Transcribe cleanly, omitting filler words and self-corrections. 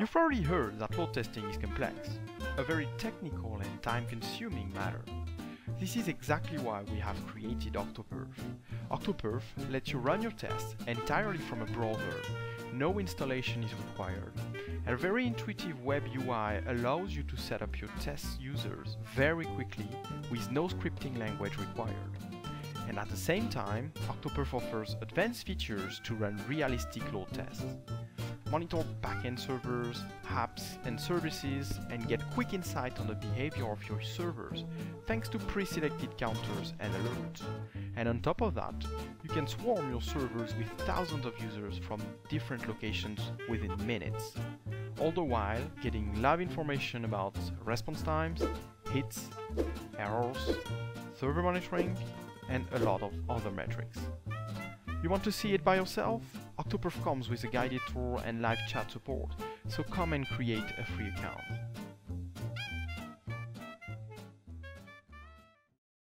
You've already heard that load testing is complex, a very technical and time-consuming matter. This is exactly why we have created OctoPerf. OctoPerf lets you run your tests entirely from a browser. No installation is required. And a very intuitive web UI allows you to set up your test users very quickly with no scripting language required. And at the same time, OctoPerf offers advanced features to run realistic load tests. Monitor backend servers, apps and services, and get quick insight on the behavior of your servers thanks to pre-selected counters and alerts. And on top of that, you can swarm your servers with thousands of users from different locations within minutes, all the while getting live information about response times, hits, errors, server monitoring, and a lot of other metrics. You want to see it by yourself? OctoPerf comes with a guided tour and live chat support, so come and create a free account.